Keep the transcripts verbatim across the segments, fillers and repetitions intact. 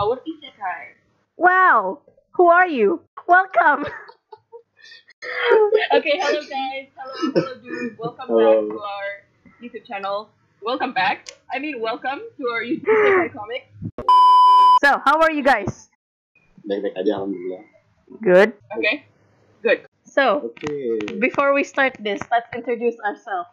our isekai. Wow! Who are you? Welcome! Okay, hello guys. Hello, hello dude. Welcome Hello. back to our YouTube channel. Welcome back. I mean, welcome to our YouTube isekai comic. So, how are you guys? Baik-baik aja alhamdulillah. Good. Okay, good. So, Oke. before we start this, let's introduce ourselves.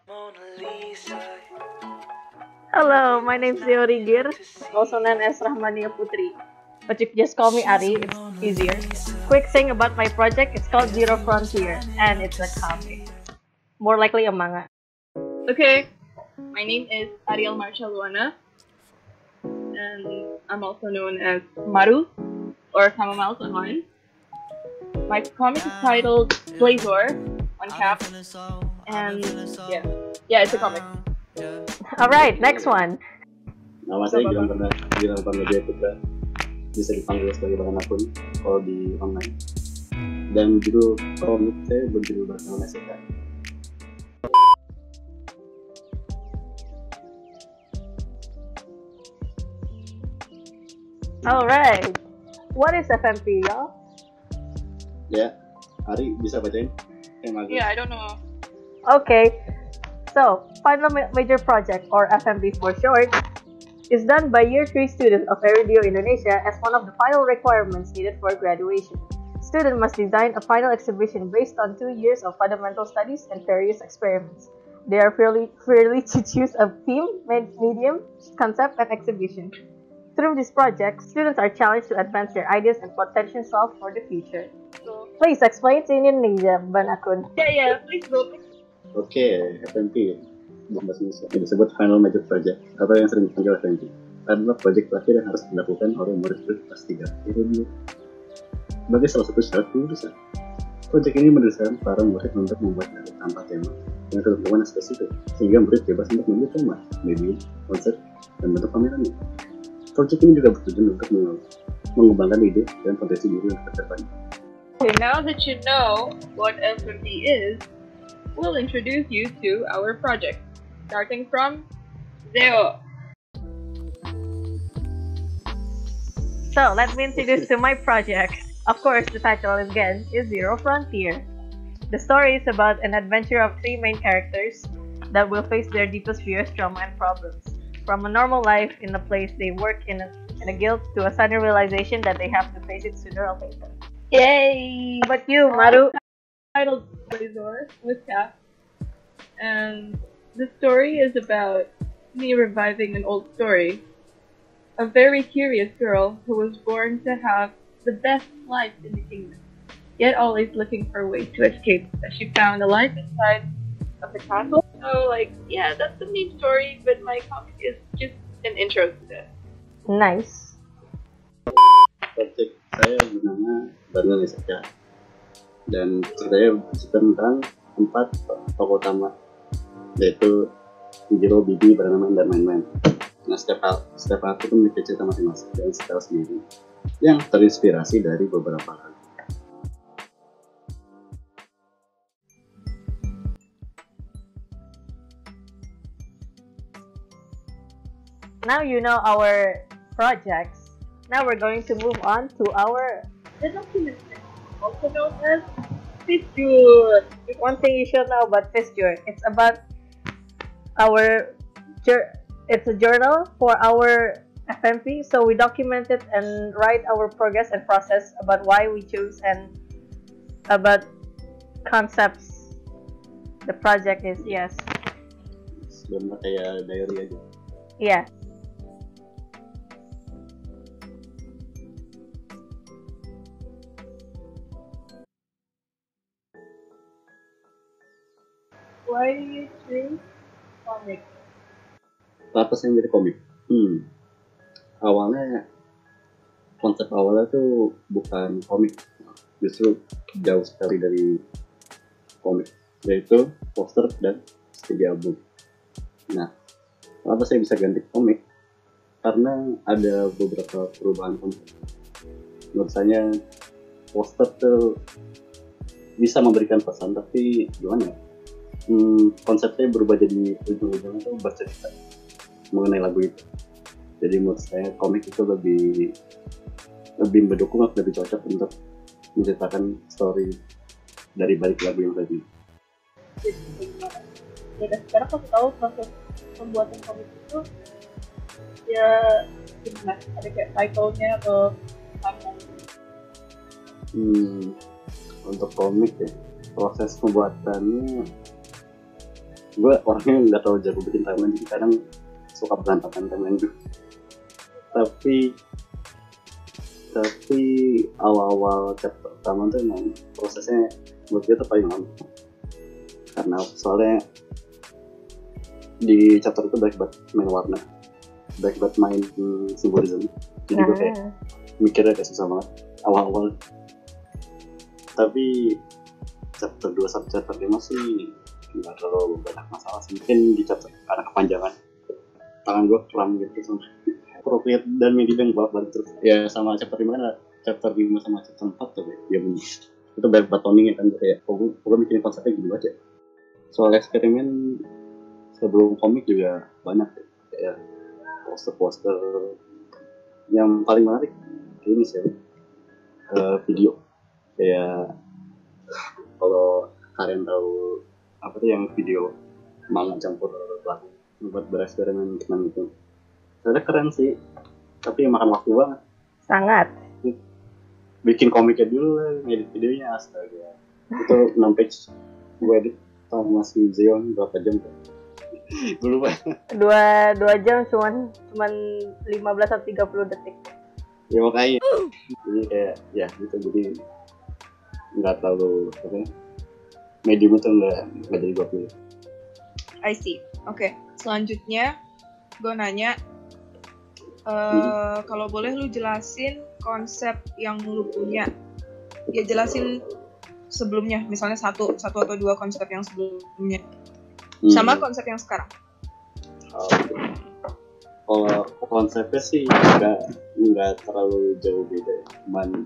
Hello, my name's Zeo Rigir, also known as Rahmania Putri. But you can just call me Ari, it's easier. Quick thing about my project, it's called Zero Frontier, and it's a comic. More likely a manga. Okay, my name is Ariel Marcia Luana, and I'm also known as Maru, or Kamamals online. My comic is titled Blazor, on cap, and yeah, yeah, it's a comic. Alright, next one. Nama saya Gilang Perna, Gilang Perna Jaya Putra. Bisa dipanggil sebagai bagaimanapun kalau di online. Dan judul komik saya berjudul Barcelona Sekai. Alright. What is F M P, y'all? Ya, Ari bisa bacain? Eh, Magus. Yeah, I don't know. Okay. So, Final Ma- Major Project, or F M P for short, is done by year three students of Iridio Indonesia as one of the final requirements needed for graduation. Student must design a final exhibition based on two years of fundamental studies and various experiments. They are fairly fairly to choose a theme, med- medium, concept, and exhibition. Through this project, students are challenged to advance their ideas and potential solve for the future. So, Please explain to Indonesia, Ban Akun. yeah, yeah, please go. Oke, F M P dalam bahasa Indonesia yang disebut Final Major Project atau yang sering dipanggil F M P adalah proyek terakhir yang harus dilakukan oleh murid-murid kelas tiga Iridio sebagai salah satu syarat kelulusan. Proyek ini mendesakkan para murid untuk membuat narasi tanpa tema dengan ketentuan yang spesifik sehingga murid bebas untuk memilih tema, medium, konsep, dan bentuk pamerannya. Proyek ini juga bertujuan untuk mengembangkan ide dan potensi diri untuk ke depan. Okay, now that you know what F M P is, we'll introduce you to our project, starting from Zeo. So, let me introduce to my project. Of course, the title again is Zero Frontier. The story is about an adventure of three main characters that will face their deepest fears, trauma, and problems. From a normal life in a place they work in a, in a guild to a sudden realization that they have to face it sooner or later. Yay! How about you, Maru? Titled Blazor with Cap, and the story is about me reviving an old story. A very curious girl who was born to have the best life in the kingdom, yet always looking for a way to escape as she found a life inside of the castle. So, like, yeah, that's the main story, but my comic is just an intro to this. Nice. Proyek saya bernama Barcelona Sekai. Dan ceritanya bercerita tentang empat tokoh utama, yaitu Jiro, Bibi, Baranaman, dan Main-Main. Nah, setiap hal, setiap hal itu memiliki cerita masing-masing dan style sendiri yang terinspirasi dari beberapa hal. Now you know our projects. Now we're going to move on to our The document also known as Fissure. one thing you should know about Fissure. It's about our jour- it's a journal for our F M P, so we document it and write our progress and process about why we choose and about concepts. The project is yes, Sebenarnya kayak diary aja. yeah. Why do you choose comic? Kenapa saya menjadi komik? Hmm, awalnya konsep awalnya tuh bukan komik, justru jauh sekali dari komik, yaitu poster dan studi album. Nah, kenapa saya bisa ganti komik? Karena ada beberapa perubahan konsep. Menurut saya poster tuh bisa memberikan pesan, tapi gimana ya? Hmm, konsepnya berubah jadi ujung-ujungnya tuh bercerita mengenai lagu itu. Jadi menurut saya komik itu lebih lebih mendukung atau lebih cocok untuk menceritakan story dari balik lagu yang tadi. Jadi gimana? Ya dan sekarang aku tahu proses pembuatan komik itu ya gimana? Ada kayak cycle-nya atau timeline? Hmm, untuk komik ya, proses pembuatannya gue orangnya nggak terlalu jago bikin timeline, jadi kadang suka berantakan timeline gue. Tapi tapi awal-awal chapter pertama tuh emang prosesnya menurut gue tuh paling lama, karena soalnya di chapter itu baik banget main warna, baik banget main hmm, simbolisme, jadi gue kayak mikirnya kayak susah banget awal-awal. Tapi chapter dua sampai chapter lima sih nggak terlalu banyak masalah sih. Mungkin di chapter karena kepanjangan tangan gue kram gitu sama appropriate dan medida yang balik terus ya. Sama chapter lima kan chapter lima sama chapter empat tuh ya bener itu banyak batoning kan kayak oh, gue bikin konsepnya gitu aja. Soal eksperimen sebelum komik juga banyak ya, kayak poster-poster. Yang paling menarik ini sih uh, video kayak kalau kalian tahu apa tuh yang video manga campur lagu buat bereksperimen dengan itu, sebenarnya keren sih, tapi makan waktu banget Sangat. bikin komiknya dulu lah, ngedit videonya astaga itu enam page gue edit sama si Zeon berapa jam tuh gue lupa. Dua dua jam cuman cuman lima belas sampai tiga puluh detik. Ya makanya jadi kayak ya gitu, jadi nggak terlalu apa ya, medium itu nggak nggak jadi gue pilih. I see. Oke, okay. Selanjutnya gue nanya, uh, Hmm. kalau boleh lu jelasin konsep yang lu punya. Ya jelasin sebelumnya, misalnya satu satu atau dua konsep yang sebelumnya, Hmm. sama konsep yang sekarang. Oh, kalau konsepnya sih nggak nggak terlalu jauh beda, cuman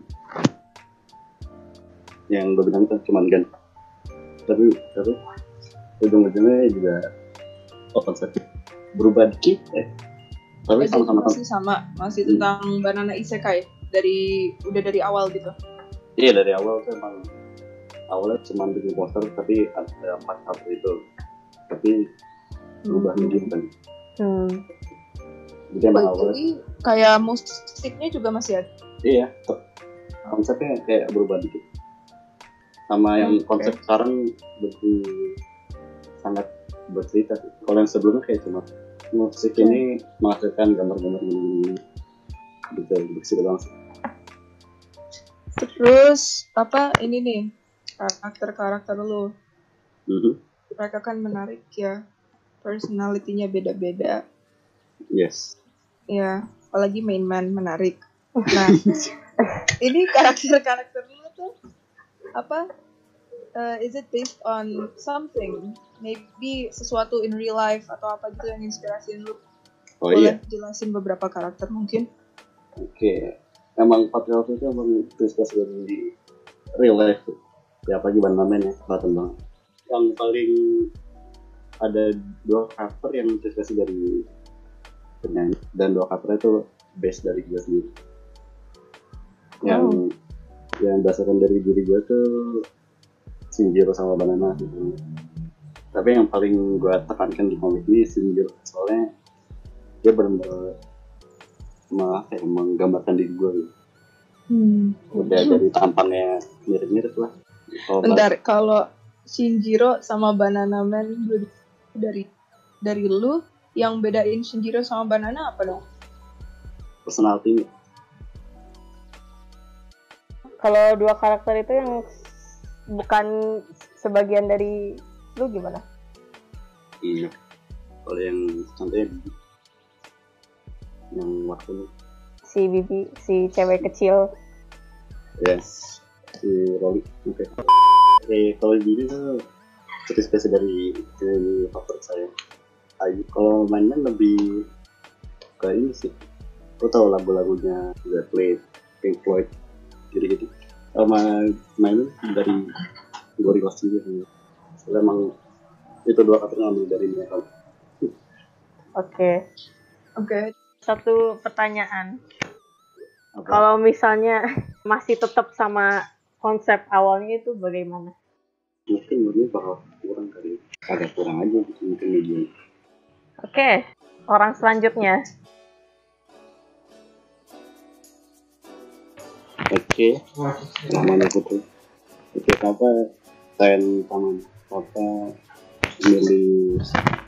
yang gue bilang itu cuman gan, tapi tapi ujung-ujungnya juga oh, konsepnya berubah dikit eh tapi Eh, sama-sama kan. masih sama, masih tentang banana isekai dari udah dari awal gitu. Iya dari awal tuh emang awalnya cuma bikin poster tapi ada empat satu itu, tapi berubah Hmm. medium kan. Hmm. Jadi emang awalnya Jadi kayak musiknya juga masih ada. iya tetep konsepnya kayak berubah dikit. Sama yang Oke. konsep sekarang lebih sangat bercerita sih. Kalau yang sebelumnya kayak cuma musik ini menghasilkan gambar-gambar gini-gini gitu, bersih doang sih. Terus apa ini nih karakter-karakter lu, Mhm. mereka kan menarik ya, personality-nya beda-beda Yes. ya, apalagi main man menarik. Nah ini karakter-karakter lu tuh apa, uh, is it based on something, maybe sesuatu in real life atau apa gitu yang inspirasiin lu? Oh Boleh iya. jelasin beberapa karakter mungkin? Oke. Emang Patriot itu emang terinspirasi dari real life tuh. Ya apalagi Bandaman ya, kelihatan banget. Yang paling ada dua karakter yang terinspirasi dari penyanyi dan dua karakter itu base dari gue sendiri. Yang yang berdasarkan dari diri gue tuh Shinjiro sama Banana gitu. Tapi yang paling gue tekankan di komik ini Shinjiro, soalnya dia benar-benar malah kayak menggambarkan diri gue gitu. Hmm. Udah dari tampangnya mirip-mirip lah. Kalau Bentar, kalau Shinjiro sama Banana Man dua- dari dari lu, yang bedain Shinjiro sama Banana apa dong? personality Kalau dua karakter itu yang bukan sebagian dari lu gimana? iya. Kalau yang contohnya yang waktu Si Bibi, si cewek kecil. yes si Rolly. Oke. Oke, kalau diri tuh terinspirasi dari dari favorit saya. Ayu. Kalau mainnya lebih ke ini sih. Lo tau lagu-lagunya The Plate, Pink Floyd, gitu-gitu. Sama mainnya dari Gorillaz juga sih. Soalnya emang itu dua kata ngambil dari mereka. Oke. Oke. Satu pertanyaan. Apa? Kalau misalnya masih tetap sama konsep awalnya itu bagaimana? Mungkin menurutnya bakal kurang kali. Agak kurang aja gitu mungkin media. Oke, orang selanjutnya. Oke, namanya Putri. Oke, apa tren taman apa milih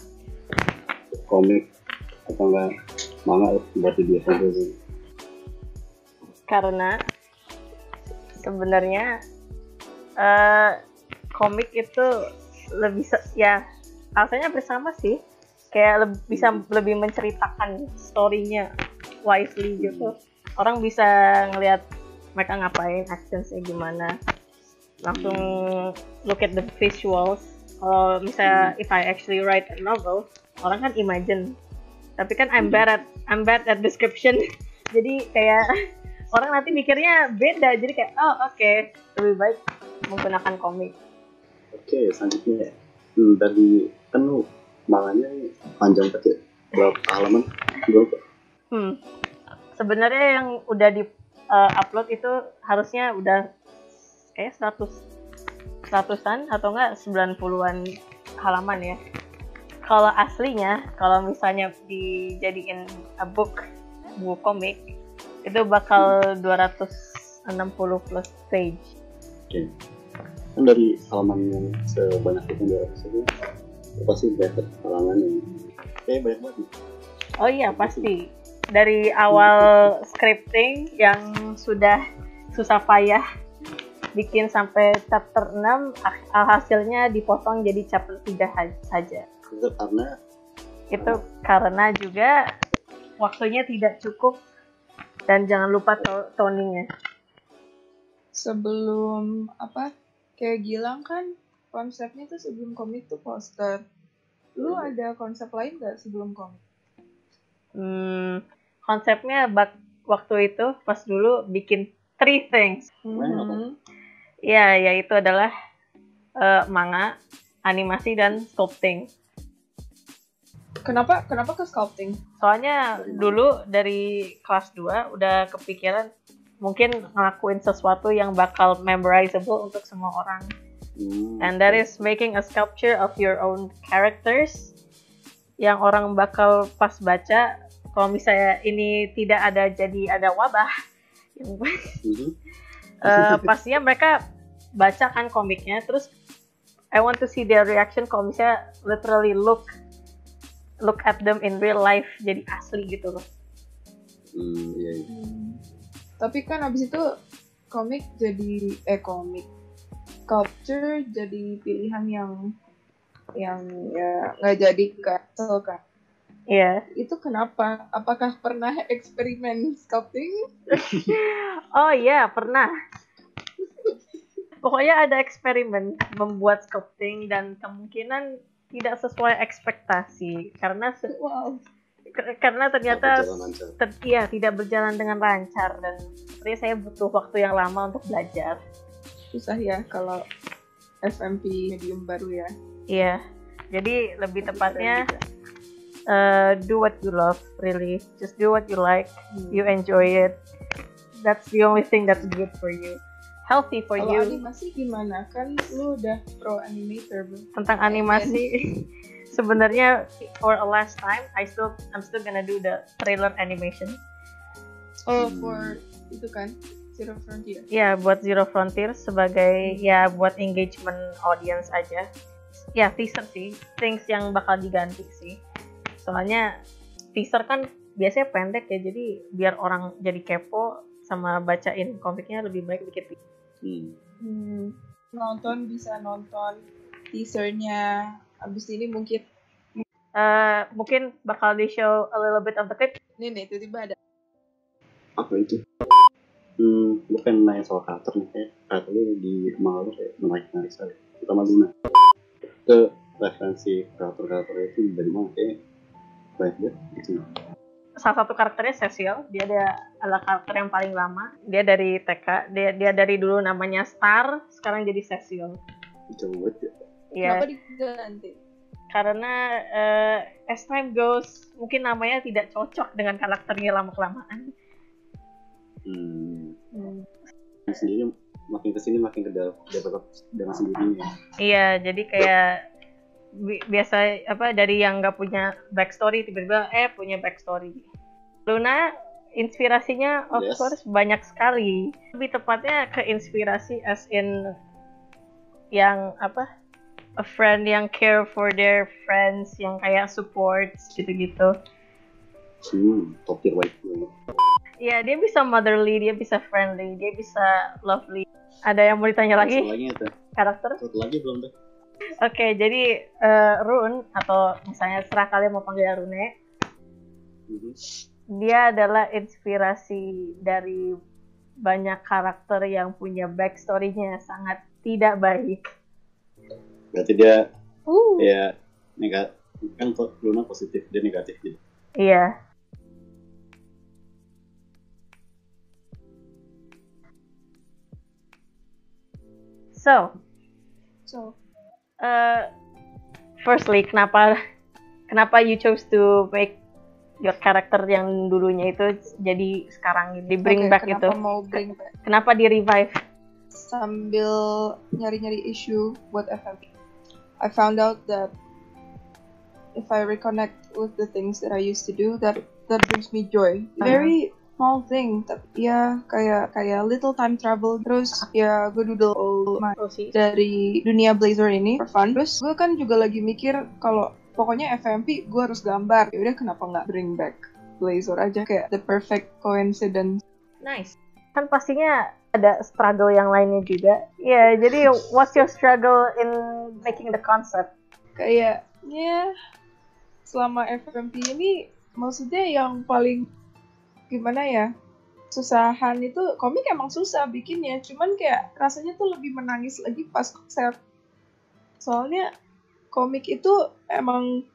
komik atau enggak manga buat dia sendiri? Karena sebenarnya eh, komik itu lebih se- ya alasannya bersama sih, kayak lebih, bisa lebih menceritakan story-nya wisely gitu. Orang bisa ngelihat mereka ngapain, actionsnya gimana, langsung look at the visuals. Kalau misalnya if I actually write a novel, orang kan imagine, tapi kan I'm bad at I'm bad at description. Jadi kayak orang nanti mikirnya beda, jadi kayak oh oke okay, lebih baik menggunakan komik. Oke, selanjutnya hmm, dari kan lu manganya panjang banget ya, berapa halaman? Berapa? Hmm. Sebenarnya yang udah di uh, upload itu harusnya udah kayak seratus seratusan atau enggak sembilan puluhan halaman ya. Kalau aslinya, kalau misalnya dijadiin a book, buku komik, itu bakal dua ratus enam puluh plus page. Oke. Kan dari halaman yang sebanyak itu dua ratus itu pasti banyak halaman yang kayak banyak banget. Oh iya pasti. Dari awal scripting yang sudah susah payah bikin sampai chapter enam, hasilnya dipotong jadi chapter tiga saja. Itu karena Itu karena juga waktunya tidak cukup dan jangan lupa to- toningnya. Sebelum apa? Kayak Gilang kan konsepnya tuh sebelum komik tuh poster. Lu ada konsep lain nggak sebelum komik? Hmm, konsepnya bak- waktu itu pas dulu bikin three things. Mhm. Ya, yaitu adalah uh, manga, animasi dan sculpting. Kenapa kenapa ke sculpting? Soalnya dulu dari kelas dua udah kepikiran mungkin ngelakuin sesuatu yang bakal memorizable untuk semua orang. hmm, And that is making a sculpture of your own characters yang orang bakal pas baca, kalau misalnya ini tidak ada jadi ada wabah, mhm. uh, pastinya mereka baca kan komiknya, terus I want to see their reaction kalau misalnya literally look look at them in real life, jadi asli gitu loh. Hmm, iya, iya. Hmm. Tapi kan abis itu komik jadi eh komik sculpture jadi pilihan yang yang ya nggak jadi cancel kan? Iya. Itu kenapa? Apakah pernah eksperimen sculpting? Oh iya, pernah. Pokoknya ada eksperimen membuat sculpting dan kemungkinan tidak sesuai ekspektasi karena se- Wow. k- karena ternyata Berjalan lancar. ter- iya, tidak berjalan dengan lancar dan sebenarnya saya butuh waktu yang lama untuk belajar. Susah ya kalau F M P medium baru ya. Iya. Jadi lebih tepatnya uh, do what you love, really. Just do what you like. Hmm. You enjoy it. That's the only thing that's good for you. Healthy for Kalau you. animasi gimana? Kan lu udah pro animator, bro. Tentang animasi sebenarnya for a last time I still I'm still gonna do the trailer animation. Oh, Hmm. for itu kan Zero Frontier. Ya, buat Zero Frontier sebagai ya buat engagement audience aja. Ya, teaser sih, things yang bakal diganti sih. Soalnya teaser kan biasanya pendek ya, jadi biar orang jadi kepo sama bacain komiknya lebih baik bikin teaser. Hmm. Hmm. Nonton bisa nonton teasernya. Abis ini mungkin Uh, mungkin bakal di show a little bit of the clip. nih nih tiba-tiba ada. Apa itu? Hmm, lu pengen nanya soal karakter nih, kayak karakter lu di manga lu kayak menarik-menarik sekali. Terutama Luna. Ke referensi karakter-karakter itu dari mana? Kayak banyak banget gitu. Salah satu karakternya Cecil, dia ada adalah karakter yang paling lama. Dia dari T K, dia dia dari dulu namanya Star, sekarang jadi Cecil. Jauh banget ya. Iya. Kenapa diganti? Karena uh, as time goes, mungkin namanya tidak cocok dengan karakternya lama kelamaan. Hmm. Hmm. Sendiri makin kesini makin ke develop dengan sendirinya. Iya, jadi kayak bi- biasa apa dari yang nggak punya backstory tiba-tiba eh punya backstory. Luna inspirasinya of Yes. course banyak sekali. Lebih tepatnya ke inspirasi as in yang apa? A friend yang care for their friends, yang kayak support gitu-gitu. Hmm, top tier white banget. Iya, dia bisa motherly, dia bisa friendly, dia bisa lovely. Ada yang mau ditanya lagi? Satu lagi itu. Karakter? Satu lagi belum tuh. Oke, jadi eh, Rune atau misalnya serah kalian mau panggil Rune, Mhm. dia adalah inspirasi dari banyak karakter yang punya backstory-nya sangat tidak baik. Berarti dia Uh. ya negatif kan, kok Luna positif, dia negatif gitu. Iya. So, So, uh, firstly, kenapa kenapa you chose to make your character yang dulunya itu jadi sekarang di bring oke, back kenapa itu? mau bring back? Kenapa di revive? Sambil nyari-nyari issue buat F M P, I found out that if I reconnect with the things that I used to do, that that brings me joy. Very small thing, tapi ya kayak kayak little time travel. Terus ya gue doodle all my Oh sih. dari dunia Blazor ini for fun. Terus gue kan juga lagi mikir kalau pokoknya F M P gue harus gambar. Ya udah, kenapa nggak bring back Blazor aja, kayak the perfect coincidence. Nice. Kan pastinya ada struggle yang lainnya juga. Ya, jadi what's your struggle in making the concept? Kayak ya selama F M P ini maksudnya yang paling gimana ya, susahan itu komik emang susah bikinnya, cuman kayak rasanya tuh lebih menangis lagi pas konsep. Soalnya komik itu emang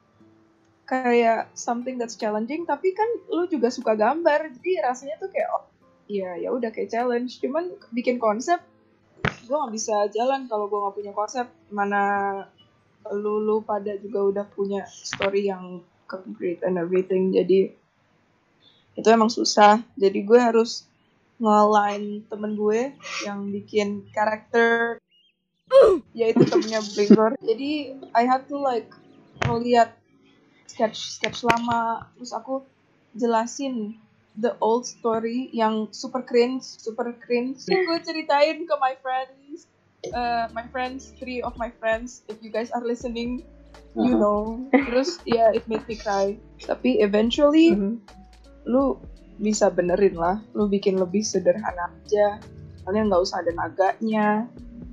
kayak something that's challenging, tapi kan lu juga suka gambar, jadi rasanya tuh kayak oh iya ya udah kayak challenge. Cuman bikin konsep gue nggak bisa jalan kalau gue nggak punya konsep. Mana lu lu pada juga udah punya story yang concrete and everything, jadi itu emang susah. Jadi gue harus nge-line temen gue yang bikin karakter, yaitu temennya Blazor. Jadi I had to like ngeliat sketch-sketch lama, terus aku jelasin the old story yang super cringe, super cringe. Yang gue ceritain ke my friends, uh, my friends, three of my friends, if you guys are listening, you know. Terus ya, yeah, it made me cry. Tapi eventually, Mhm. lu bisa benerin lah, lu bikin lebih sederhana aja, soalnya nggak usah ada naganya.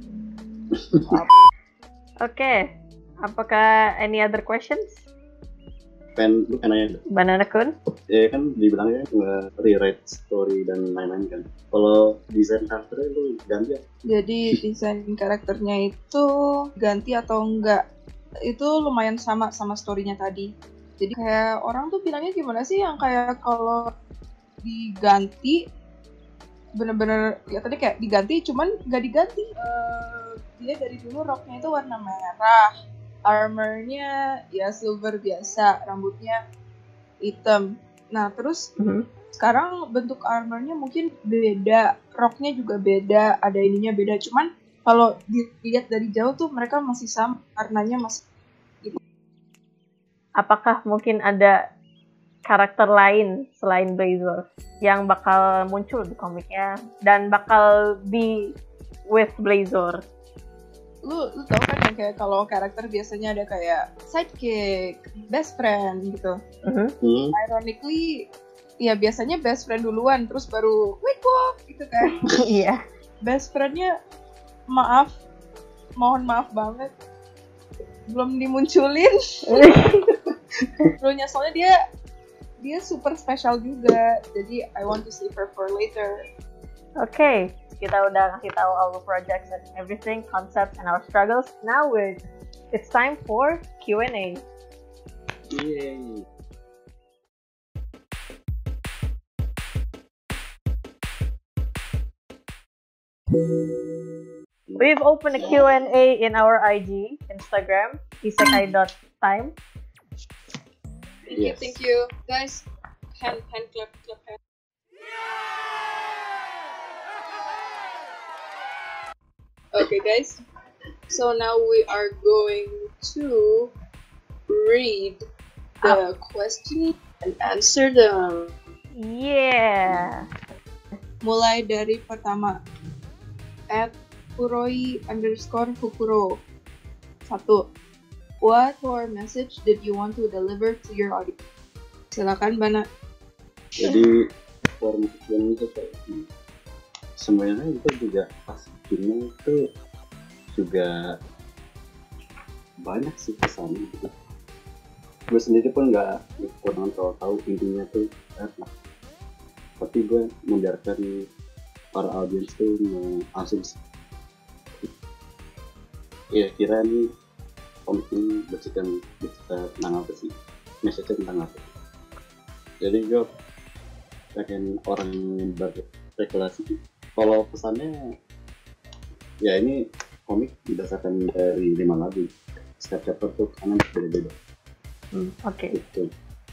Oke, apakah any other questions? Pen, lu kan nanya, Banana Kun? ya kan dibilangnya nge-rewrite story dan lain-lain kan. Kalau desain karakternya lu ganti ya? Jadi desain karakternya itu ganti atau enggak, itu lumayan sama sama story-nya tadi. Jadi kayak orang tuh bilangnya gimana sih yang kayak kalau diganti bener-bener ya tadi kayak diganti cuman nggak diganti. Uh, dia dari dulu roknya itu warna merah, armornya ya silver biasa, rambutnya hitam. Nah terus Mhm. sekarang bentuk armornya mungkin beda, roknya juga beda, ada ininya beda. Cuman kalau dilihat dari jauh tuh mereka masih sama, warnanya masih. Apakah mungkin ada karakter lain selain Blazor yang bakal muncul di komiknya dan bakal be with Blazor? Lu, lu tau kan yang kayak kalau karakter biasanya ada kayak sidekick, best friend gitu. Mhm. Hmm. Ironically, ya biasanya best friend duluan, terus baru wake up gitu kan. Iya. Best friendnya, maaf, mohon maaf banget, belum dimunculin. Dulunya soalnya dia dia super spesial juga, jadi I want to save her for later. Oke, okay. Kita udah ngasih tahu our projects and everything, concepts and our struggles. Now we're it's time for Q and A. Yay. We've opened a Q and A in our I G, Instagram, isekai dot time. Thank you, Yes. thank you, guys. Hand hand clap clap hand. Okay, guys. So now we are going to read the question and answer them. Yeah. Mulai dari pertama. At Kuroi underscore Fukuro. Satu. What core message did you want to deliver to your audience? Silakan, Bana. Jadi form yang itu kayak gini. Sebenarnya itu juga pas bikinnya itu juga banyak sih pesannya gitu. Gue sendiri pun nggak kurang tahu tahu intinya tuh apa. Tapi gue membiarkan para audiens tuh mengasumsi. Ya kira nih komik ini bercerita bercerita tentang apa sih? Message tentang apa? Jadi gue pengen orang yang berspekulasi. Kalau pesannya, ya ini komik didasarkan dari lima lagu. Setiap chapter tuh karena beda-beda. Hmm, oke. Okay. Itu.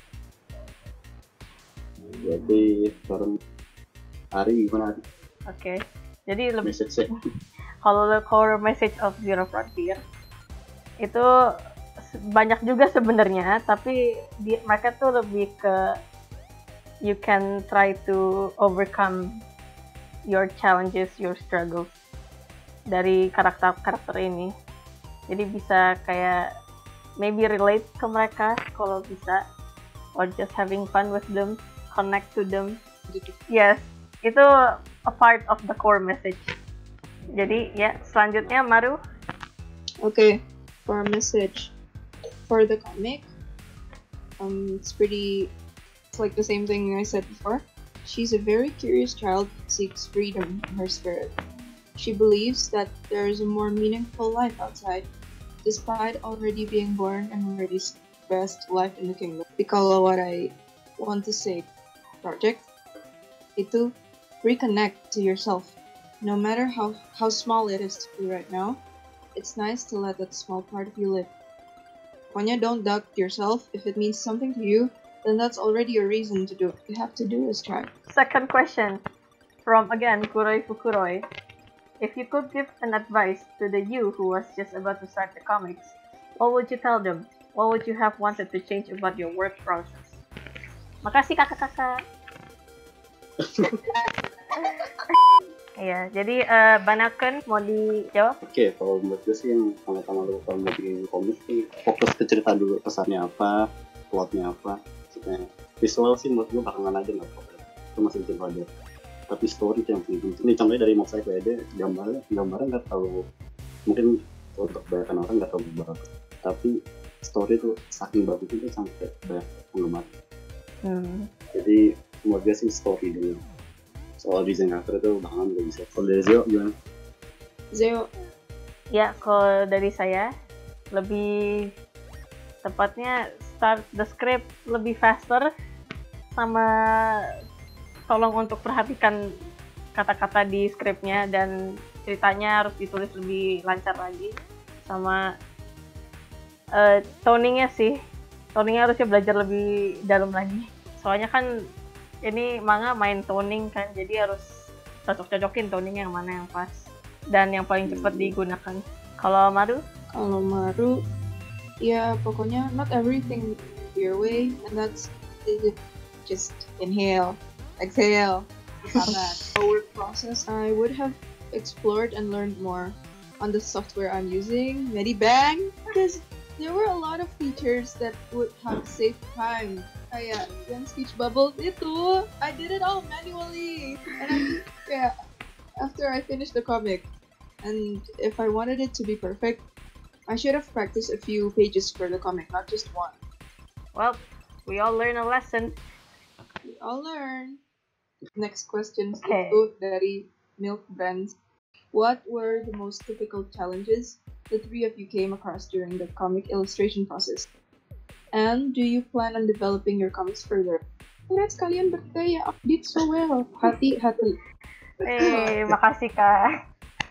Jadi sekarang Ari gimana? Oke. Okay. Jadi lebih. Message-nya. Kalau the core message of Zero Frontier itu banyak juga sebenarnya, tapi di, mereka tuh lebih ke you can try to overcome your challenges, your struggles dari karakter-karakter ini. Jadi bisa kayak maybe relate ke mereka kalau bisa, or just having fun with them, connect to them. Yes, itu a part of the core message. Jadi ya, selanjutnya Maru. Okay, core message for the comic. Um, it's pretty. It's like the same thing I said before. She's a very curious child who seeks freedom in her spirit. She believes that there is a more meaningful life outside, despite already being born and already best life in the kingdom. Tapi kalau what I want to say, project, itu reconnect to yourself. No matter how, how small it is to you right now, it's nice to let that small part of you live. Pokoknya don't doubt yourself. If it means something to you, then that's already a reason to do it. You have to do is try. Second question from again Kuroi Fukuroi. If you could give an advice to the you who was just about to start the comics, what would you tell them? What would you have wanted to change about your work process? Makasih kakak-kakak. Iya, jadi uh, Banaken mau dijawab? Oke, okay, kalau menurut gue sih yang pertama lu kalau mau bikin komik sih fokus ke cerita dulu, pesannya apa, plotnya apa, maksudnya visual sih menurut gue bakalan aja nggak apa-apa, itu masih bisa wajar. Tapi story itu yang penting. Ini contohnya dari Mob Psycho ada gambarnya, gambarnya nggak terlalu, mungkin untuk kebanyakan orang nggak terlalu bagus, tapi story itu saking bagus itu sampai banyak penggemar. Hmm. Jadi menurut gue sih story dulu. Soal desain karakter itu bakalan juga bisa. Kalau dari Zeo gimana? Zeo. Ya, kalau dari saya lebih tepatnya start the script lebih faster, sama tolong untuk perhatikan kata-kata di skripnya dan ceritanya harus ditulis lebih lancar lagi, sama uh, toningnya sih, toningnya harusnya belajar lebih dalam lagi. Soalnya kan ini manga main toning kan, jadi harus cocok-cocokin toning yang mana yang pas dan yang paling cepat digunakan. Kalau Maru? Kalau Maru, ya pokoknya not everything your way, and that's it. Just inhale, exhale, sabar. Our process, I would have explored and learned more on the software I'm using, Medibang, because there were a lot of features that would have saved time. Kayak yang speech bubbles itu, I did it all manually, and I, yeah, after I finished the comic, and if I wanted it to be perfect, I should have practiced a few pages for the comic, not just one. Well, we all learn a lesson. We all learn. Next question Okay. itu dari Milk Brands. What were the most difficult challenges the three of you came across during the comic illustration process? And do you plan on developing your comics further? Congrats kalian berdua, update so well. Hati-hati. Eh, makasih Kak.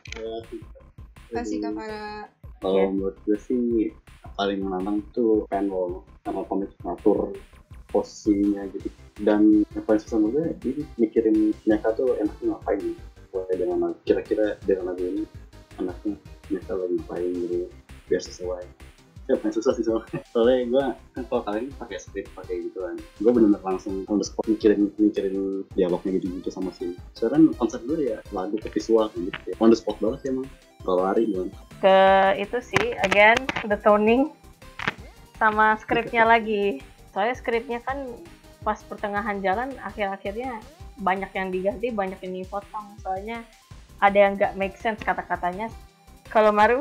Kasih Kak para. Kalau Yeah. menurut gue sih paling menantang tuh panel sama komik ngatur posisinya gitu. Dan yang paling susah menurut gue ini mikirin mereka tuh enaknya ngapain gitu. Mulai dengan kira-kira dengan lagu ini anaknya mereka lagi ngapain gitu biar sesuai. Ya paling susah sih soalnya. Soalnya gue kan kalau kalian pakai script pakai gitu kan, gue benar-benar langsung on the spot mikirin mikirin dialognya gitu-gitu sama sih. Soalnya kan konsep gue ya lagu ke visual gitu ya. On the spot banget sih emang. Kalau lari gimana? Ke itu sih, again, the toning sama skripnya lagi. Soalnya skripnya kan pas pertengahan jalan, akhir-akhirnya banyak yang diganti, banyak yang dipotong. Soalnya ada yang nggak make sense kata-katanya. Kalau Maru?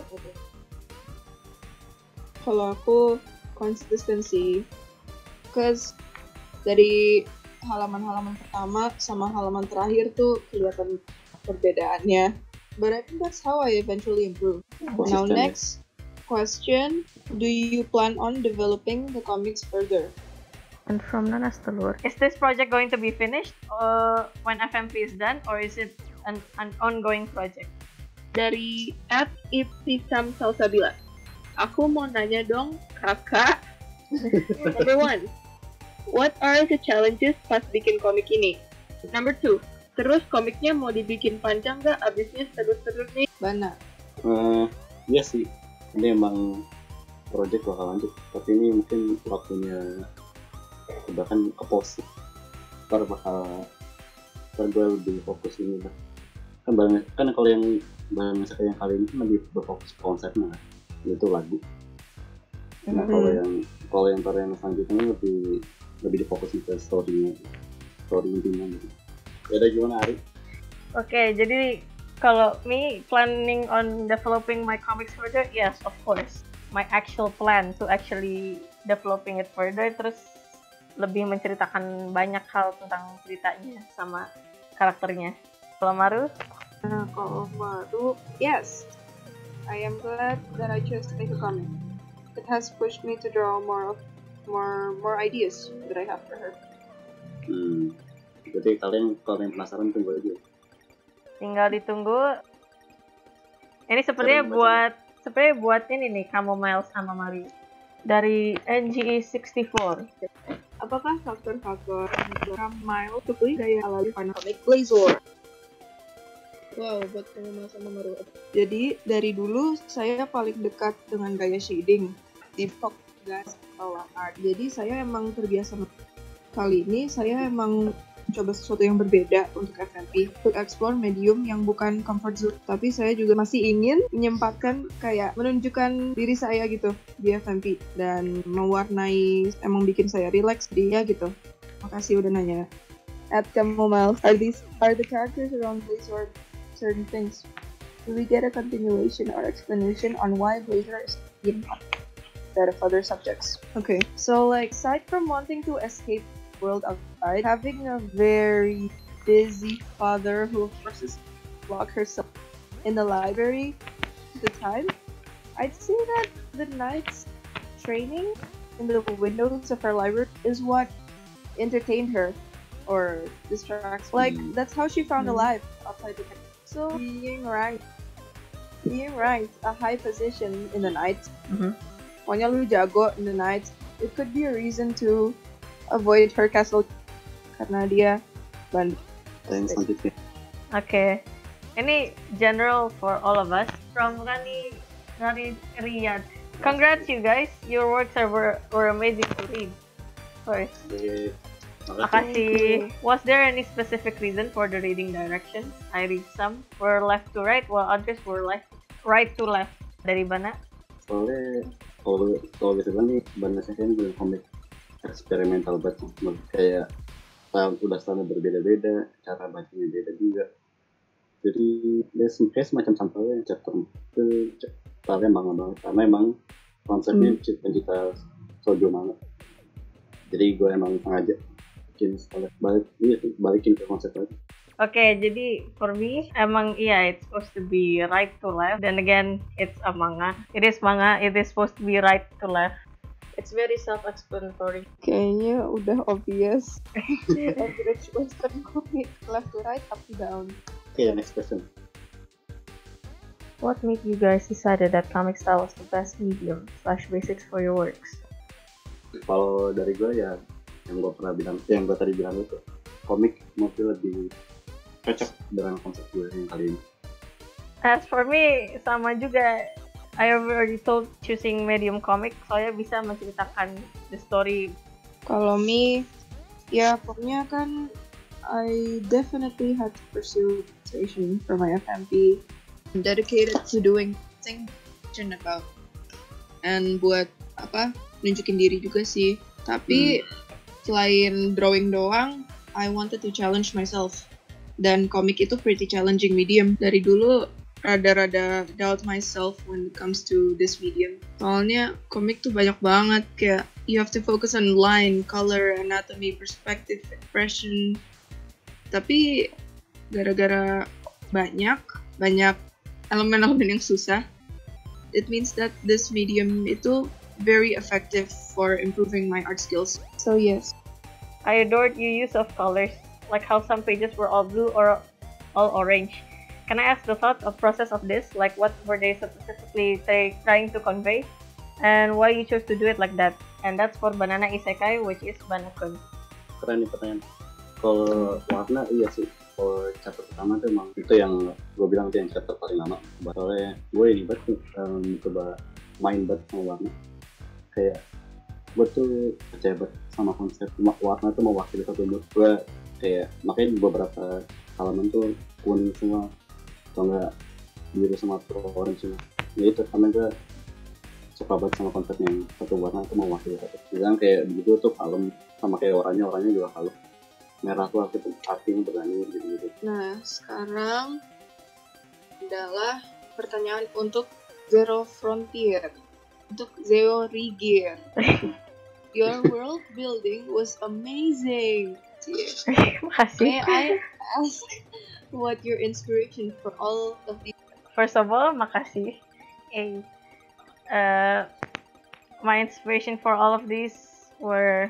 Kalau aku konsistensi, cause dari halaman-halaman pertama sama halaman terakhir tuh kelihatan perbedaannya. But I think that's how I eventually improve. Now Konsisten, next question, do you plan on developing the comics further? And from Nanas Telur. Is this project going to be finished uh, when F M P is done, or is it an, an ongoing project? Dari at Ibtisam Salsabila. Aku mau nanya dong, kakak. Number one, what are the challenges pas bikin komik ini? Number two, terus komiknya mau dibikin panjang gak? Abisnya terus-terus nih. Bana. Uh, iya sih, ini emang project bakal lanjut, tapi ini mungkin waktunya bahkan ke pos. Ntar bakal, ntar gue lebih fokus ini lah. Kan banyak, kan kalau yang bahan yang kali ini kan lebih berfokus ke konsepnya kan, itu lagu. Nah kalau yang kalau yang ntar yang selanjutnya lebih lebih difokusin ke story-nya, story intinya gitu. Ya udah gimana Ari? Oke, okay, jadi kalau me planning on developing my comics further, yes, of course. My actual plan to actually developing it further, terus lebih menceritakan banyak hal tentang ceritanya sama karakternya. Kalau Maru? Nah, kalau Maru, yes. I am glad that I chose to make a comic. It has pushed me to draw more of more more ideas that I have for her. Hmm. Jadi kalian kalau yang penasaran tunggu aja. Tinggal ditunggu. Ini sepertinya buat sepertinya buat ini nih kamu Miles sama Mari dari N G E sixty-four. Apakah faktor-faktor yang Miles pilih gaya ala Final Comic Blazor? Wow, buat kamu sama Maru. Jadi dari dulu saya paling dekat dengan gaya shading di Pop Gas atau art. Jadi saya emang terbiasa. Kali ini saya emang coba sesuatu yang berbeda untuk F M P, untuk explore medium yang bukan comfort zone. Tapi saya juga masih ingin menyempatkan kayak menunjukkan diri saya gitu di F M P dan mewarnai, emang bikin saya relax dia gitu. Makasih udah nanya. At Camomile, are these are the characters around Blazor certain things? Do we get a continuation or explanation on why Blazor is in instead of other subjects? Okay, so like aside from wanting to escape world outside, having a very busy father who forces to lock herself in the library at the time, I'd say that the night's training in the windows of her library is what entertained her or distracts. Like Mm. that's how she found Mm. a life outside the camp. So being ranked, being ranked a high position in the night, Mhm. pokoknya lu jago in the night, it could be a reason to avoid her castle karena dia bandit. Yang selanjutnya. Oke, okay. Ini general for all of us from Rani Rani Riyad. Congrats you guys, your works are were, were amazing to read. Sorry. Jadi, makasih. Makasih. Was there any specific reason for the reading directions? I read some were left to right, while others were left right to left. Dari mana? Soalnya kalau kalau bisa bilang nih, Banasnya kan belum komik eksperimental banget, kayak style, udah style berbeda-beda, cara bacanya beda juga. Jadi dia kayak semacam sampelnya chapter itu stylenya manga banget, karena emang konsepnya hmm. pencipta shoujo manga. Jadi gue emang sengaja bikin style balik, iya, balikin ke konsep lagi. Oke, okay, jadi for me, emang iya, it's supposed to be right to left. Then again, it's a manga. It is manga, it is supposed to be right to left. It's very self-explanatory. Kayaknya udah obvious. Average Western comic, left to right, up to down. Okay, next question. What made you guys decided that comic style was the best medium slash basics for your works? Kalau dari gue ya yang gue pernah bilang, yang gue tadi bilang itu komik mungkin lebih cocok dengan konsep gue yang kali ini. As for me, sama juga. I already told choosing medium comic, soalnya bisa menceritakan the story. Kalau me, ya pokoknya kan I definitely had to pursue illustration for my F M P. I'm dedicated to doing things passionate about. And buat apa? Nunjukin diri juga sih. Tapi hmm. selain drawing doang, I wanted to challenge myself. Dan komik itu pretty challenging medium. Dari dulu rada-rada doubt myself when it comes to this medium. Soalnya komik tuh banyak banget, kayak you have to focus on line, color, anatomy, perspective, expression. Tapi gara-gara banyak, banyak elemen-elemen yang susah, it means that this medium itu very effective for improving my art skills. So yes. I adored your use of colors, like how some pages were all blue or all orange. Can I ask the thought of process of this? Like what were they specifically say, trying to convey? And why you chose to do it like that? And that's for Banana Isekai, which is Banakun. Keren nih pertanyaan. Kalau warna, iya sih. Kalau chapter pertama tuh emang itu yang gue bilang tuh yang chapter paling lama. Soalnya gue ini banget um, coba main banget sama warna. Kayak gue tuh percaya banget sama konsep warna tuh mewakili satu mood. Gue kayak makanya beberapa halaman tuh kuning semua. Atau enggak biru sama orange semua. Ya itu karena gue suka banget sama konsep yang satu warna itu mewakili satu. Misalnya kayak begitu tuh kalem, sama kayak oranye, oranye juga kalem. Merah tuh arti, artinya berani gitu-gitu. Nah sekarang adalah pertanyaan untuk Zero Frontier, untuk Zero Rigir. Your world building was amazing. Makasih. May I ask what your inspiration for all of these? First of all, makasih. Eh, uh, my inspiration for all of these were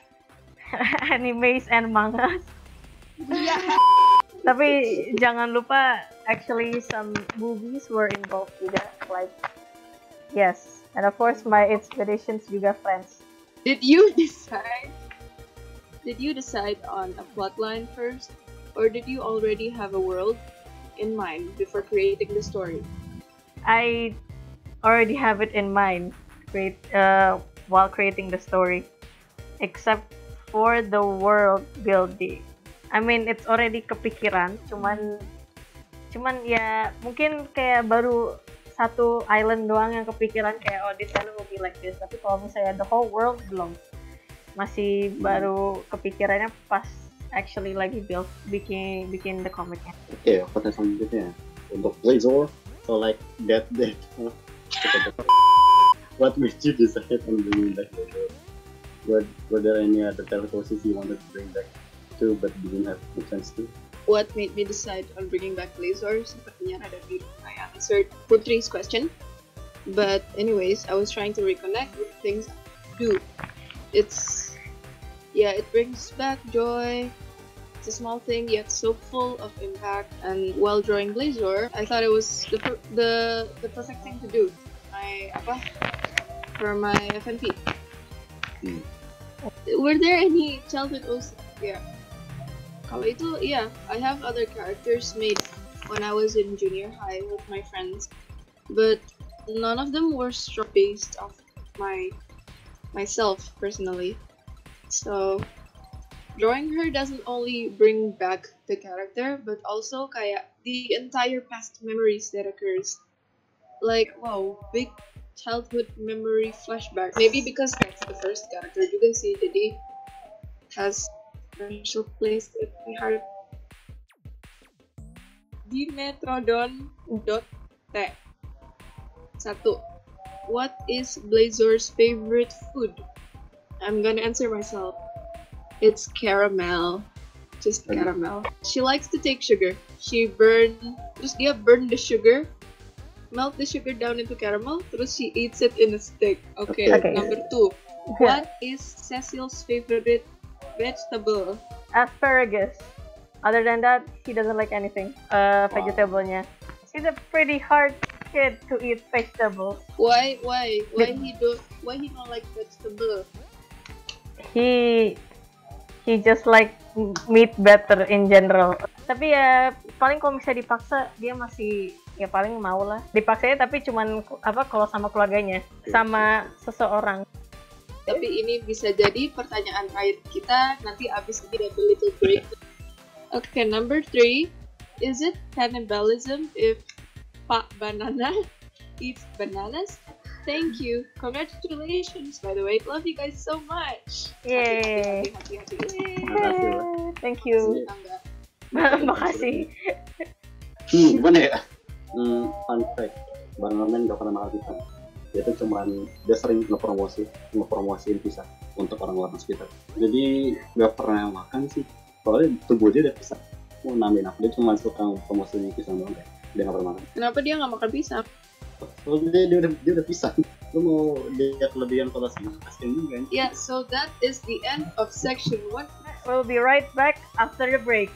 animes and mangas. Yeah. Tapi jangan lupa, actually some movies were involved juga. Like, yes, and of course my inspirations juga Friends. Did you decide? Did you decide on a plotline first? Or did you already have a world in mind before creating the story? I already have it in mind create, uh, while creating the story. Except for the world building. I mean, it's already kepikiran. Cuman, cuman ya mungkin kayak baru satu island doang yang kepikiran kayak oh this island will be like this. Tapi kalau misalnya the whole world belum. Masih baru kepikirannya pas actually lagi build bikin bikin the comicnya. Oke, okay, pertanyaan selanjutnya untuk Blazor, so like that that what made you decide on bringing back Blazor? Were, were there any other characters you wanted to bring back to but didn't have the chance to? What made me decide on bringing back Blazor? Sepertinya ada di I answered Putri's question, but anyways, I was trying to reconnect with things I do. It's yeah, it brings back joy. It's a small thing yet so full of impact. And while drawing Blazor, I thought it was the per- the the perfect thing to do. My apa for my F M P. Hmm. Were there any childhood O C? Yeah. Kalau itu, yeah, I have other characters made when I was in junior high with my friends, but none of them were strong based off my myself personally. So drawing her doesn't only bring back the character, but also kayak the entire past memories that occurs. Like wow, big childhood memory flashback. Maybe because that's the first character juga sih, jadi has special place in my heart. Di Metrodon dot t Satu. What is Blazor's favorite food? I'm gonna answer myself. It's caramel. Just caramel. She likes to take sugar. She burn, terus dia burn the sugar, melt the sugar down into caramel, terus she eats it in a stick. Okay, Okay. number two. What is Cecil's favorite vegetable? Asparagus. Other than that, he doesn't like anything. Uh, vegetable-nya. He's a pretty hard kid to eat vegetables. Why, why, why he don't, why he don't like vegetable? He he just like meat better in general. Tapi ya paling kalau misalnya dipaksa dia masih ya paling mau lah. Dipaksanya tapi cuman apa kalau sama keluarganya, sama seseorang. Tapi ini bisa jadi pertanyaan terakhir kita nanti abis ini double little break. Okay, number three. Is it cannibalism if Pak Banana eats bananas? Thank you. Congratulations, by the way. Love you guys so much. Yay. Hati, hati, hati, hati. Makasih lah. Thank you. Tangga. Makasih. Hmm, gimana ya? Hmm, fun fact, Bang Norman gak pernah makan pisang. Dia tuh cuman, dia sering ngepromosi, ngepromosiin pisang untuk orang-orang sekitar. Jadi gak pernah makan sih, soalnya tubuh dia udah pisang. Mau nambahin apa, dia cuma suka promosiin pisang doang. Dia gak pernah makan. Kenapa dia nggak makan pisang? Soalnya dia, dia, udah, dia udah pisang. Lu mau dia kelebihan kalau sih, kasihan juga kan? Yeah, so that is the end of section one. We'll be right back after the break.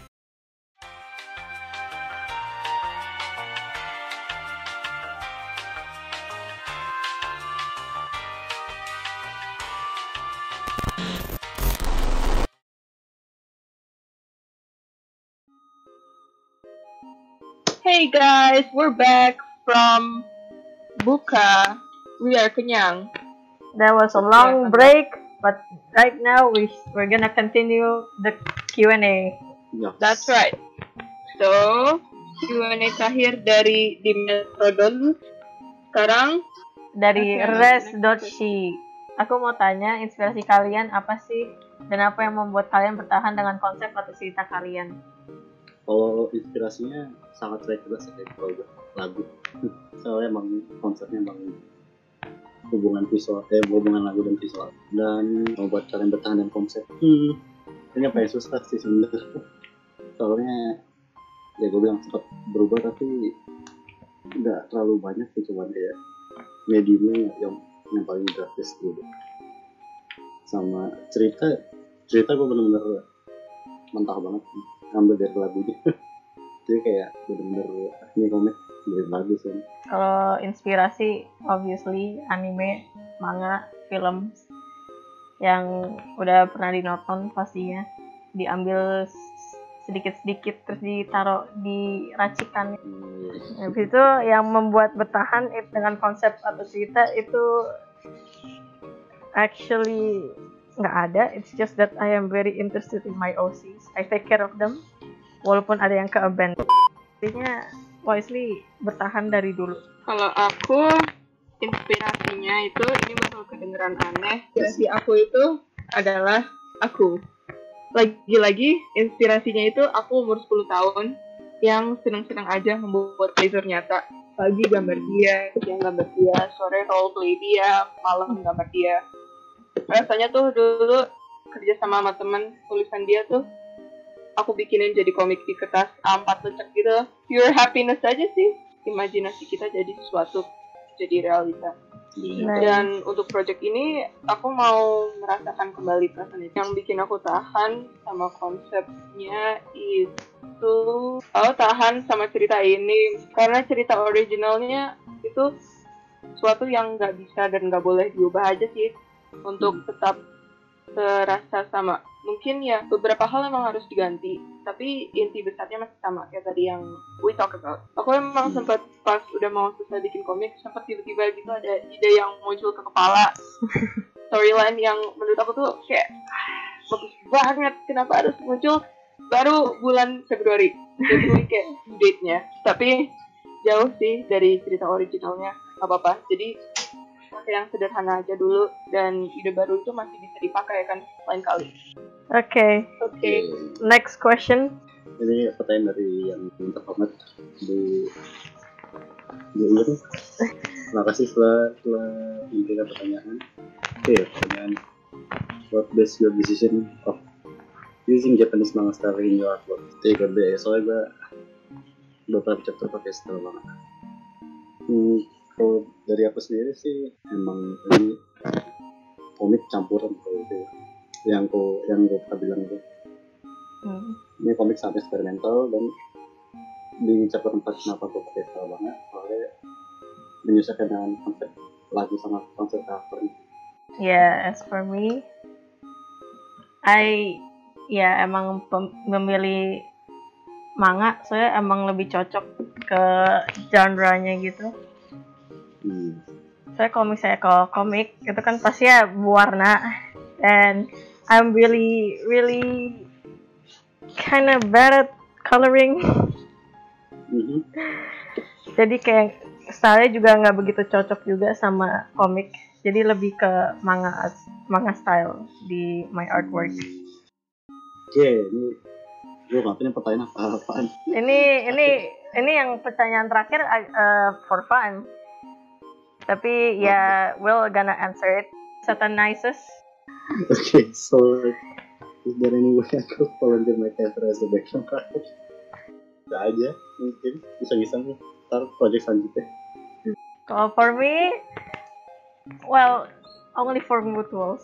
Hey guys, we're back from Buka. We are kenyang. That was a long break, but right now we we're gonna continue the Q and A. Ya. That's right. So, Q and A terakhir dari di Metrodon. Sekarang Dari Oke, res.she. Aku mau tanya inspirasi kalian apa sih dan apa yang membuat kalian bertahan dengan konsep atau cerita kalian? Kalau inspirasinya sangat saya jelas ya kalau buat lagu. Soalnya emang konsepnya emang hubungan visual, eh hubungan lagu dan visual dan membuat kalian bertahan dengan konsep. Hmm, ini apa yang susah sih sebenarnya. Soalnya ya gue bilang sempat berubah tapi nggak terlalu banyak sih, cuman ya mediumnya yang yang paling drastis gitu. Sama cerita cerita gue bener-bener mentah banget ambil dari lagunya. Jadi kayak bener-bener ini komik dari lagu sih. Kalau inspirasi, obviously anime, manga, film yang udah pernah dinonton pastinya diambil sedikit-sedikit terus ditaruh diracikan. Hmm. Habis itu yang membuat bertahan it- dengan konsep atau cerita itu actually nggak ada. It's just that I am very interested in my O Cs. I take care of them walaupun ada yang ke-abandon. Intinya Wisely bertahan dari dulu. kalau aku inspirasinya itu ini bakal kedengeran aneh. Inspirasi aku itu adalah aku. Lagi-lagi inspirasinya itu aku umur sepuluh tahun yang senang-senang aja membuat laser nyata. Pagi gambar dia, siang gambar dia, sore roleplay dia, malam gambar dia. Rasanya tuh dulu kerja sama sama temen, tulisan dia tuh aku bikinin jadi komik di kertas A empat lecek gitu. Pure happiness aja sih. Imajinasi kita jadi sesuatu, jadi realita. Nice. Dan untuk project ini aku mau merasakan kembali perasaan itu. Yang bikin aku tahan sama konsepnya itu aku tahan sama cerita ini karena cerita originalnya itu suatu yang nggak bisa dan nggak boleh diubah aja sih untuk tetap terasa sama. Mungkin ya beberapa hal emang harus diganti, tapi inti besarnya masih sama kayak tadi yang we talk about. Aku emang sempat pas udah mau selesai bikin komik, sempat tiba-tiba gitu ada ide yang muncul ke kepala. Storyline yang menurut aku tuh kayak "Ah, bagus banget, kenapa harus muncul baru bulan Februari. Jadi kayak date-nya. Tapi jauh sih dari cerita originalnya, gak apa-apa. Jadi pakai yang sederhana aja dulu dan ide baru itu masih bisa dipakai kan lain kali. Oke, okay. Oke. Okay. Next question. Ini pertanyaan dari yang minta komentar di di ini. Terima kasih setelah setelah memberikan pertanyaan. Oke, okay, pertanyaan. What best your decision of using Japanese manga style in your artwork? Take a day. Soalnya gue beberapa chapter pakai style banget. Hmm, kalau dari aku sendiri sih emang ini komik campuran kalau itu yang aku yang gue pernah bilang itu. Hmm. Ini komik sangat eksperimental dan di chapter empat kenapa gue pakai style banget soalnya menyesuaikan dengan konsep lagu sama konsep cover. Yeah, as for me, I ya emang pem- memilih manga, soalnya emang lebih cocok ke genre-nya gitu. Hmm. Soalnya kalau misalnya kalau komik itu kan pasti ya berwarna, and I'm really really kind of bad at coloring. Mhm. Jadi kayak style juga nggak begitu cocok juga sama komik. Jadi lebih ke manga manga style di my artwork. Oke, ini gue nggak punya pertanyaan apa-apaan. Ini ini ini yang pertanyaan terakhir uh, for fun. Tapi ya, we'll gonna answer it. Satanizes. Okay, so is there any way I could volunteer my character as a background character? Gak aja, mungkin bisa-bisa nih. Ntar project selanjutnya. Kalau for me, well, only for mutuals.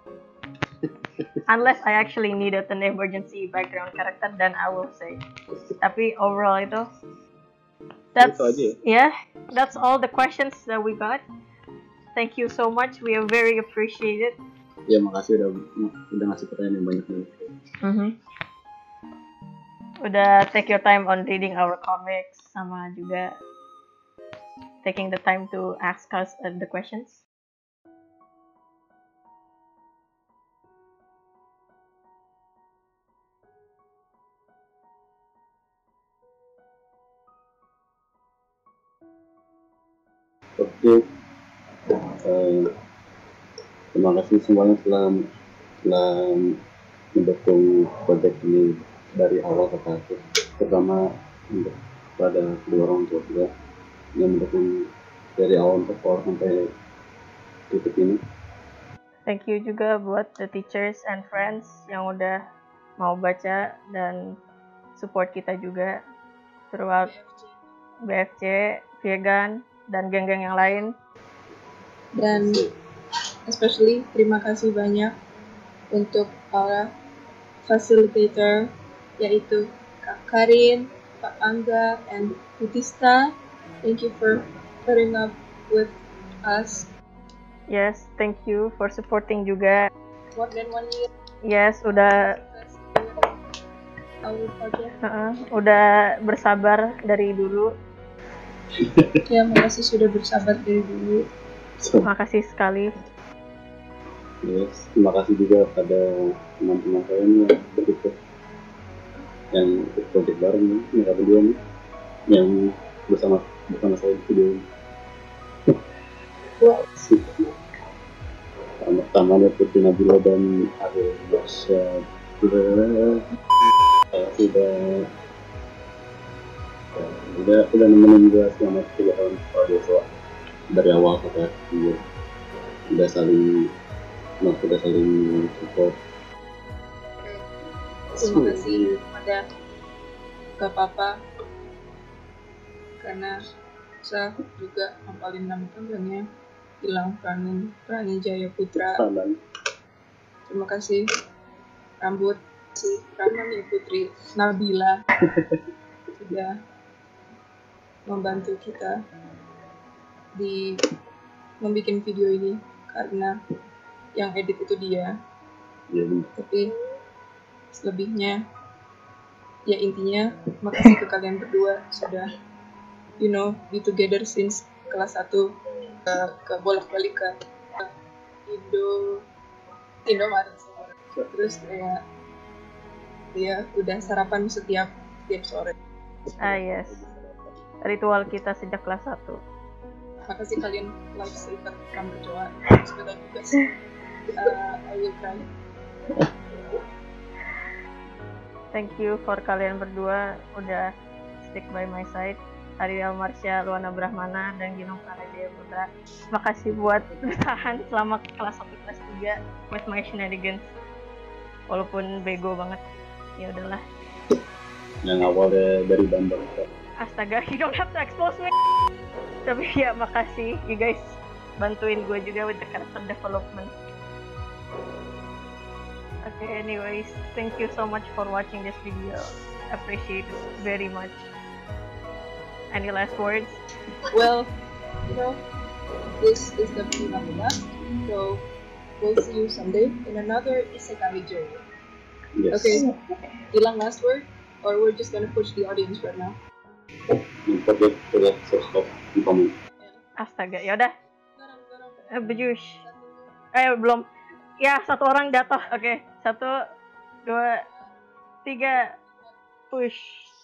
Unless I actually needed an emergency background character, then I will say. Tapi overall itu, that's Itu aja ya? yeah, that's all the questions that we got. Thank you so much. We are very appreciated. Ya makasih udah udah ngasih pertanyaan yang banyak-banyak. Mm-hmm. Udah take your time on reading our comics, sama juga taking the time to ask us uh, the questions. Oke, uh, terima kasih semuanya telah telah mendukung project ini dari awal sampai akhir. Terutama untuk pada kedua orang tua juga yang mendukung dari awal sampai titik ini. Thank you juga buat the teachers and friends yang udah mau baca dan support kita juga throughout B F C, Vegan, dan geng-geng yang lain. Dan especially terima kasih banyak untuk para facilitator, yaitu Kak Karin, Pak Angga, and Putista. Thank you for putting up with us. Yes, thank you for supporting juga. More than one year. Yes, udah Our project. uh, udah bersabar dari dulu. Ya, makasih sudah bersabar dari dulu. So, Makasih sekali. yes, terima kasih juga pada teman-teman saya nih yang begitu yang ikut project bareng nih, mereka berdua nih yang bersama bersama saya di video ini. Wow. Pertama ada Putri Nabila dan Ariel Marsha sudah udah udah nemenin gue selama tiga tahun audio dari awal sampai akhir, udah saling udah saling support. Terima kasih kepada Kak Papa karena saya juga ngapalin nama panjangnya Gilang Prani Prani Jaya Putra. Salam. Terima kasih rambut si Ramani Putri Nabila sudah membantu kita di membuat video ini karena yang edit itu dia. Ya, Tapi selebihnya ya intinya makasih ke kalian berdua sudah you know be together since kelas satu ke, ke bolak-balik ke, ke Indo Indomaret terus kayak ya udah sarapan setiap setiap sore. Ah yes, ritual kita sejak kelas satu. Makasih kalian lifesaver kamu berdoa sudah tugas. Uh, I will try. Thank you for kalian berdua udah stick by my side. Ariel Marsha, Luana Brahmana, dan Gilang Pranajaya Putra. Makasih buat bertahan selama kelas satu kelas tiga with my shenanigans. Walaupun bego banget. Ya udahlah. yang awalnya dari Bandung. Astaga, you don't have to expose me. Tapi ya makasih you guys bantuin gue juga with the character development. Okay, anyways, thank you so much for watching this video. Appreciate it very much. Any last words? Well, you know, this is definitely not enough. So we'll see you someday in another Isekai journey. Yes. Okay. Ilang last word? Or we're just gonna push the audience right now? Oh, don't forget to like, subscribe, and comment. Astaga, ya udah. Garang, garang. Eh, Bejus. Eh, belum. Ya, satu orang jatuh. Oke, satu, dua, tiga, push.